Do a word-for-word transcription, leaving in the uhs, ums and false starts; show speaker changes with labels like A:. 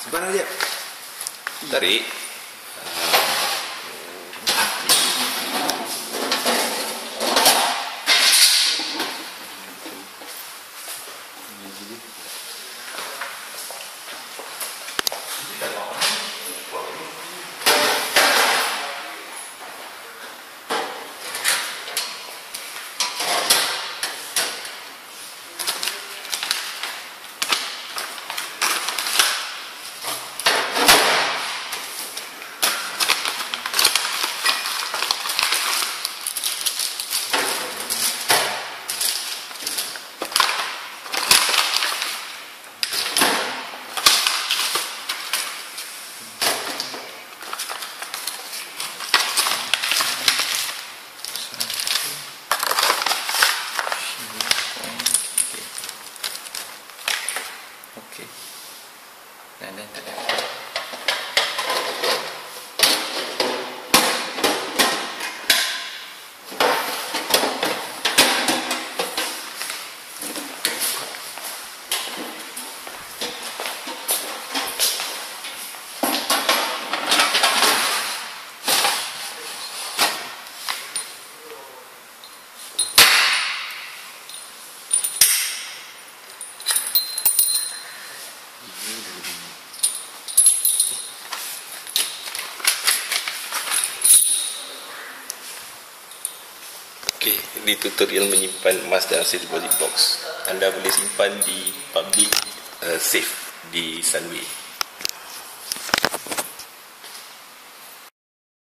A: simpan dia. Tarik.
B: Okey. Dan dan tak ada. Okey, ini tutorial menyimpan emas dalam safe deposit box. Anda boleh simpan di public uh, safe di Sunway.